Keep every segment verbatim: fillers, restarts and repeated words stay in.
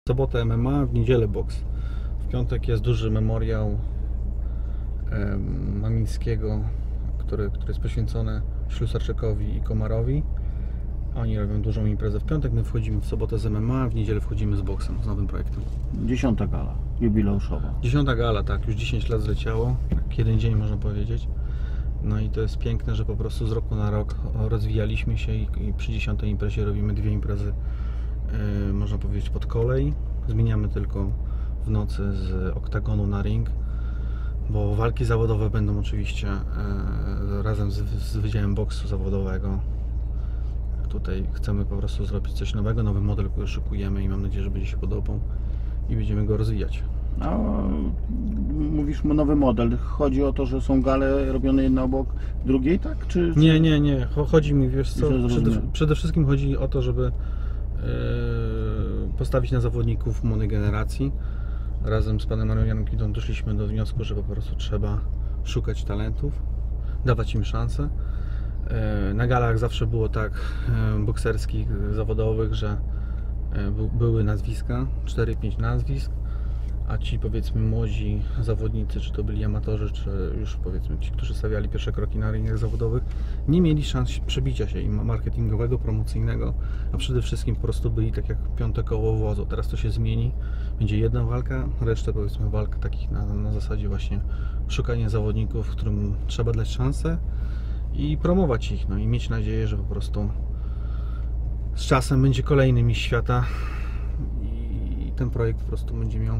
W sobotę M M A, w niedzielę boks. W piątek jest duży memoriał e, Mamińskiego, który, który jest poświęcony Ślusarczykowi i Komarowi. Oni robią dużą imprezę w piątek, my wchodzimy w sobotę z M M A, w niedzielę wchodzimy z boksem, z nowym projektem. Dziesiąta gala, jubileuszowa. Dziesiąta gala, tak, już dziesięć lat zleciało, tak jeden dzień można powiedzieć. No i to jest piękne, że po prostu z roku na rok rozwijaliśmy się i, i przy dziesiątej imprezie robimy dwie imprezy, yy, można powiedzieć, pod kolej. Zmieniamy tylko w nocy z oktagonu na ring, bo walki zawodowe będą oczywiście yy, razem z, z Wydziałem Boksu Zawodowego. Tutaj chcemy po prostu zrobić coś nowego, nowy model, który szykujemy i mam nadzieję, że będzie się podobał i będziemy go rozwijać. A mówisz nowy model. Chodzi o to, że są gale robione jedna obok drugiej, tak? Czy, czy... Nie, nie, nie. Chodzi mi, wiesz co, Przede, przede, przede wszystkim chodzi o to, żeby yy, postawić na zawodników młodej generacji. Razem z panem Marianem Kidą doszliśmy do wniosku, że po prostu trzeba szukać talentów, dawać im szansę. Yy, na galach zawsze było tak yy, bokserskich, zawodowych, że yy, były nazwiska, cztery pięć nazwisk. A ci, powiedzmy, młodzi zawodnicy, czy to byli amatorzy, czy już, powiedzmy, ci, którzy stawiali pierwsze kroki na ringach zawodowych, nie mieli szans przebicia się im marketingowego, promocyjnego, a przede wszystkim po prostu byli tak jak piąte koło wozu. Teraz to się zmieni, będzie jedna walka, resztę, powiedzmy, walk takich na, na zasadzie właśnie szukania zawodników, którym trzeba dać szansę i promować ich, no i mieć nadzieję, że po prostu z czasem będzie kolejny mistrz świata i ten projekt po prostu będzie miał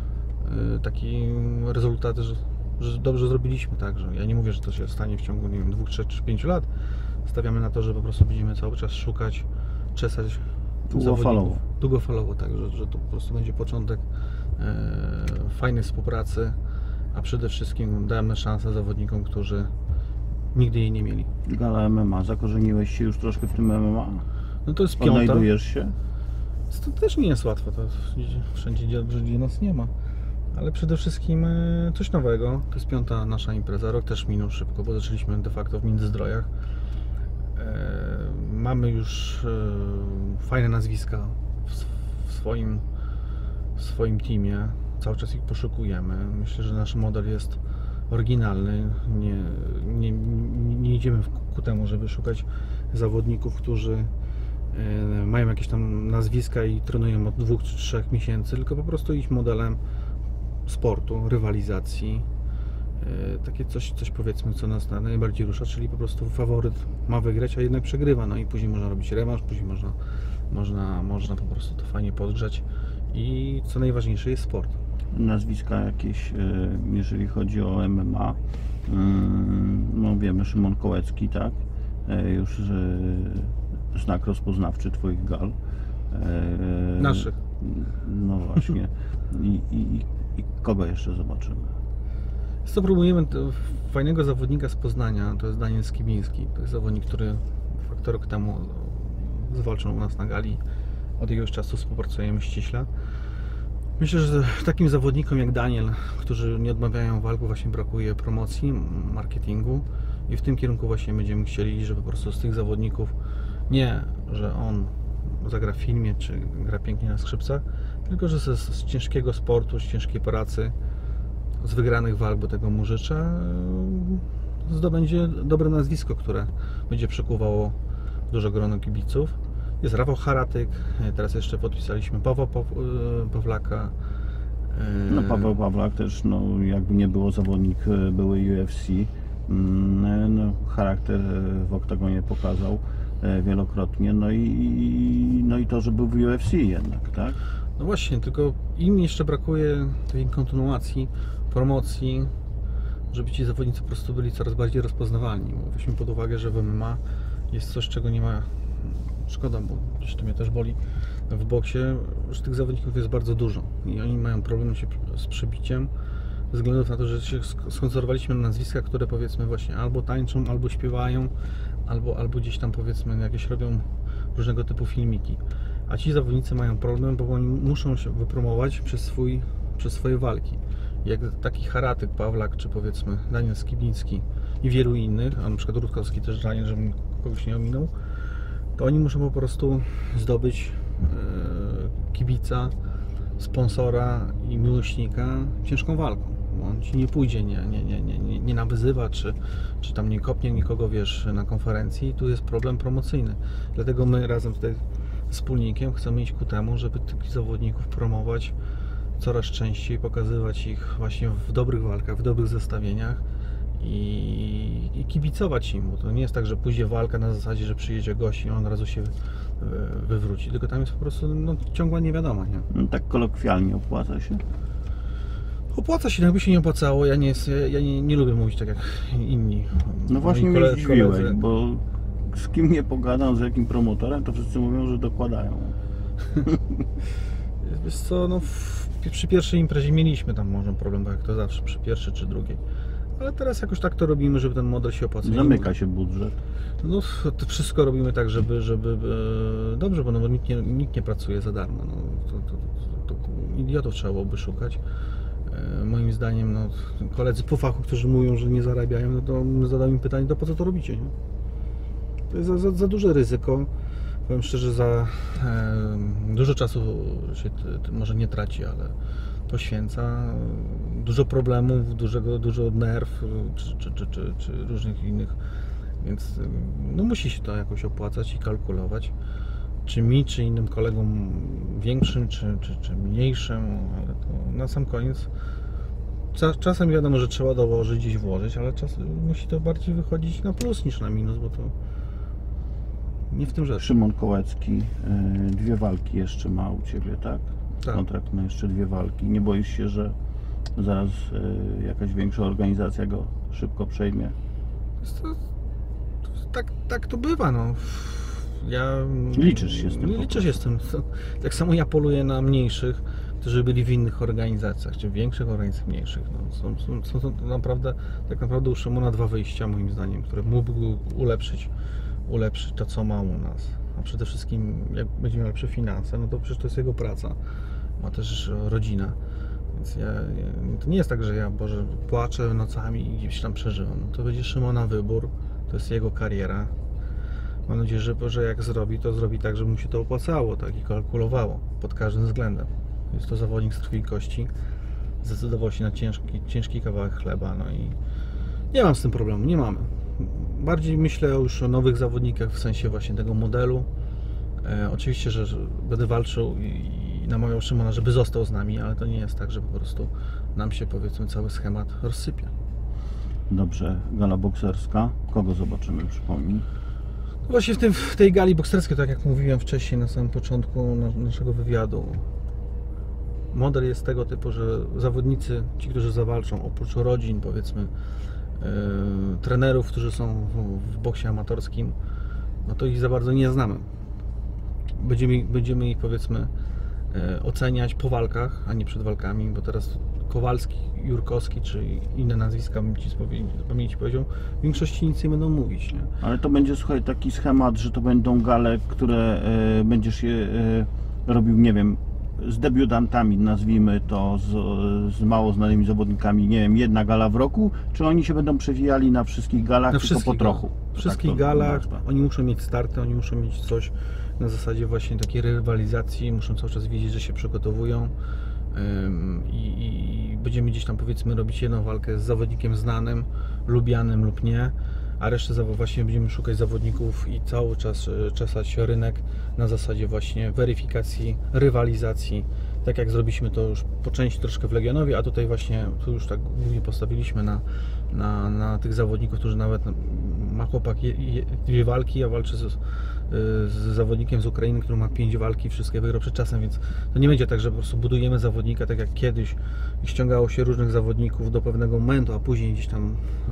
taki rezultat, że, że dobrze zrobiliśmy, tak, że ja nie mówię, że to się stanie w ciągu, nie wiem, dwóch, trzech czy pięciu lat. Stawiamy na to, że po prostu będziemy cały czas szukać, czesać długofalowo. Długofalowo, tak, że, że to po prostu będzie początek e, fajnej współpracy, a przede wszystkim damy szansę zawodnikom, którzy nigdy jej nie mieli. Gala M M A, zakorzeniłeś się już troszkę w tym M M A? No to jest piąta. Odnajdujesz się? To też nie jest łatwo, to wszędzie dobrze, gdzie nas nie ma. Ale przede wszystkim coś nowego. To jest piąta nasza impreza. Rok też minął szybko, bo zaczęliśmy de facto w Międzyzdrojach. Mamy już fajne nazwiska w swoim, w swoim teamie. Cały czas ich poszukujemy. Myślę, że nasz model jest oryginalny. Nie, nie, nie idziemy ku temu, żeby szukać zawodników, którzy mają jakieś tam nazwiska i trenują od dwóch czy trzech miesięcy, tylko po prostu iść modelem sportu, rywalizacji, takie coś, coś powiedzmy, co nas najbardziej rusza, czyli po prostu faworyt ma wygrać, a jednak przegrywa, no i później można robić rewanż, później można, można, można po prostu to fajnie podgrzać i co najważniejsze jest sport. Nazwiska jakieś, jeżeli chodzi o M M A, no wiemy, Szymon Kołecki, tak, już znak rozpoznawczy Twoich gal. Naszych. No właśnie. I, i, i kogo jeszcze zobaczymy? Co próbujemy fajnego zawodnika z Poznania, to jest Daniel Skibiński. To jest zawodnik, który fakt rok temu zwalczył u nas na gali. Od jakiegoś czasu współpracujemy ściśle. Myślę, że takim zawodnikom jak Daniel, którzy nie odmawiają walk, właśnie brakuje promocji, marketingu i w tym kierunku właśnie będziemy chcieli, żeby po prostu z tych zawodników nie, że on zagra w filmie, czy gra pięknie na skrzypcach, tylko że z, z ciężkiego sportu, z ciężkiej pracy, z wygranych walk, bo tego mu życzę, zdobędzie dobre nazwisko, które będzie przykuwało dużo grono kibiców. Jest Rafał Haratyk, teraz jeszcze podpisaliśmy Pawła Pawlaka. No Paweł Pawlak też, no jakby nie było, zawodnik były U F C, no, charakter w oktagonie pokazał wielokrotnie, no i, no i to, że był w U F C jednak, tak? No właśnie, tylko im jeszcze brakuje takiej kontynuacji, promocji, żeby ci zawodnicy po prostu byli coraz bardziej rozpoznawalni. Weźmy pod uwagę, że w M M A jest coś, czego nie ma, szkoda, bo gdzieś to mnie też boli, w boksie, że tych zawodników jest bardzo dużo i oni mają problem się z przebiciem ze względu na to, że się skoncentrowaliśmy na nazwiskach, które powiedzmy właśnie albo tańczą, albo śpiewają, albo, albo gdzieś tam powiedzmy jakieś robią różnego typu filmiki. A ci zawodnicy mają problem, bo oni muszą się wypromować przez, swój, przez swoje walki. Jak taki Haratyk, Pawlak, czy powiedzmy Daniel Skibiński i wielu innych, a na przykład Rutkowski też Daniel, żebym kogoś nie ominął, to oni muszą po prostu zdobyć e, kibica, sponsora i miłośnika ciężką walką. Bo on ci nie pójdzie, nie, nie, nie, nie, nie, nie nawyzywa, czy, czy tam nie kopnie nikogo, wiesz, na konferencji. Tu jest problem promocyjny. Dlatego my razem tutaj z wspólnikiem chcemy iść ku temu, żeby tych zawodników promować coraz częściej, pokazywać ich właśnie w dobrych walkach, w dobrych zestawieniach i, i kibicować im, bo to nie jest tak, że pójdzie walka na zasadzie, że przyjedzie gość i on od razu się wywróci, tylko tam jest po prostu no, ciągła niewiadoma, nie? No, tak kolokwialnie opłaca się. Opłaca się, jakby się nie opłacało, ja nie, jest, ja nie, nie lubię mówić tak jak inni. No właśnie mnie kole- zdziwiłeś, koledzy. bo z kim nie pogadam, z jakim promotorem, to wszyscy mówią, że dokładają. Wiesz co, no w, przy pierwszej imprezie mieliśmy tam może problem, bo jak to zawsze, przy pierwszej czy drugiej. Ale teraz jakoś tak to robimy, żeby ten model się opłacał. Zamyka się budżet. No to wszystko robimy tak, żeby, żeby e, dobrze, bo no, nikt, nie, nikt nie pracuje za darmo. No, to, to, to, to idiotów trzeba byłoby szukać. E, moim zdaniem no, koledzy po fachu, którzy mówią, że nie zarabiają, no to zadam im pytanie, to po co to robicie? Nie? To jest za, za, za duże ryzyko. Powiem szczerze, za e, dużo czasu się t, t, może nie traci, ale poświęca. Dużo problemów, dużego, dużo nerw czy, czy, czy, czy, czy różnych innych, więc no, musi się to jakoś opłacać i kalkulować. Czy mi, czy innym kolegom większym, czy, czy, czy mniejszym, ale to na sam koniec czasem wiadomo, że trzeba dołożyć, gdzieś włożyć, ale czasem musi to bardziej wychodzić na plus niż na minus, bo to nie w tym rzecz. Szymon Kołecki, dwie walki jeszcze ma u Ciebie, tak? Tak. Kontrakt na jeszcze dwie walki. Nie boisz się, że zaraz jakaś większa organizacja go szybko przejmie? To, to, tak, tak to bywa, no. Ja Liczysz się z tym? Nie liczę się z tym. Tak samo ja poluję na mniejszych, którzy byli w innych organizacjach, czy większych organizacjach, mniejszych. No, są, są, są, są naprawdę, tak naprawdę u Szymona dwa wyjścia, moim zdaniem, które mógłby ulepszyć, ulepszyć to, co ma u nas. A przede wszystkim, jak będzie miał lepsze finanse, no to przecież to jest jego praca. Ma też rodzinę. Więc ja, ja, to nie jest tak, że ja, Boże, płaczę nocami i gdzieś tam przeżywam. To będzie Szymona wybór, to jest jego kariera. Mam nadzieję, że, że jak zrobi, to zrobi tak, żeby mu się to opłacało, tak, i kalkulowało pod każdym względem. Jest to zawodnik z krwi i kości, zdecydował się na ciężki, ciężki kawałek chleba, no i nie mam z tym problemu, nie mamy. Bardziej myślę już o nowych zawodnikach w sensie właśnie tego modelu. E, oczywiście, że, że będę walczył i, i namawiał Szymona, żeby został z nami, ale to nie jest tak, że po prostu nam się, powiedzmy, cały schemat rozsypie. Dobrze, gala bokserska. Kogo zobaczymy, przypomnij? No właśnie w, tym, w tej gali bokserskiej, tak jak mówiłem wcześniej na samym początku naszego wywiadu, model jest tego typu, że zawodnicy, ci, którzy zawalczą, oprócz rodzin, powiedzmy, yy, trenerów, którzy są w, w boksie amatorskim, no to ich za bardzo nie znamy. Będziemy, będziemy ich, powiedzmy, yy, oceniać po walkach, a nie przed walkami, bo teraz Kowalski, Jurkowski czy inne nazwiska, bym Ci z pamięci powiedział, w większości nic nie będą mówić, nie? Ale to będzie, słuchaj, taki schemat, że to będą gale, które e, będziesz je e, robił, nie wiem, z debiutantami, nazwijmy to, z, z mało znanymi zawodnikami, nie wiem, jedna gala w roku, czy oni się będą przewijali na wszystkich galach, Na tylko wszystkich po trochu? W wszystkich Tak to galach, nazwę. oni muszą mieć starty, oni muszą mieć coś na zasadzie właśnie takiej rywalizacji, muszą cały czas wiedzieć, że się przygotowują. I, i będziemy gdzieś tam, powiedzmy, robić jedną walkę z zawodnikiem znanym, lubianym lub nie, a resztę zawo- właśnie będziemy szukać zawodników i cały czas e, czesać rynek na zasadzie właśnie weryfikacji, rywalizacji, tak jak zrobiliśmy to już po części troszkę w Legionowie, a tutaj właśnie tu już tak głównie postawiliśmy na, na, na tych zawodników, którzy nawet ma chłopak je, je, dwie walki, a walczy z, z zawodnikiem z Ukrainy, który ma pięć walki, wszystkie wygrał przed czasem, więc to nie będzie tak, że po prostu budujemy zawodnika tak jak kiedyś i ściągało się różnych zawodników do pewnego momentu, a później gdzieś tam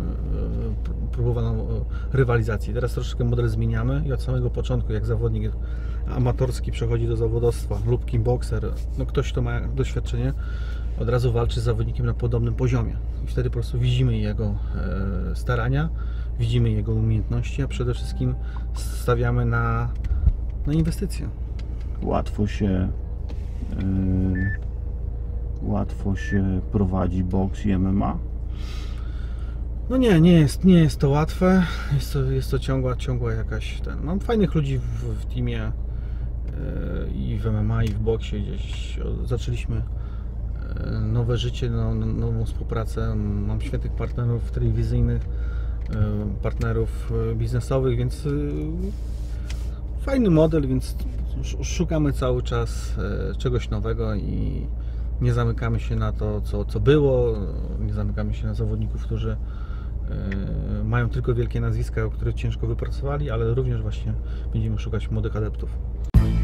e, próbowano rywalizacji. Teraz troszeczkę model zmieniamy i od samego początku, jak zawodnik amatorski przechodzi do zawodowstwa lub kickboxer, no ktoś, kto ma doświadczenie, od razu walczy z zawodnikiem na podobnym poziomie i wtedy po prostu widzimy jego e, starania, widzimy jego umiejętności, a przede wszystkim stawiamy na, na inwestycje. Łatwo się yy, łatwo się prowadzi boks i M M A? No nie, nie jest, nie jest to łatwe, jest to, jest to ciągła, ciągła jakaś ten. Mam fajnych ludzi w, w teamie, i w M M A, i w boksie gdzieś zaczęliśmy nowe życie, no, nową współpracę. Mam świetnych partnerów telewizyjnych, partnerów biznesowych, więc fajny model, więc szukamy cały czas czegoś nowego i nie zamykamy się na to, co, co było, nie zamykamy się na zawodników, którzy mają tylko wielkie nazwiska, o których ciężko wypracowali, ale również właśnie będziemy szukać młodych adeptów.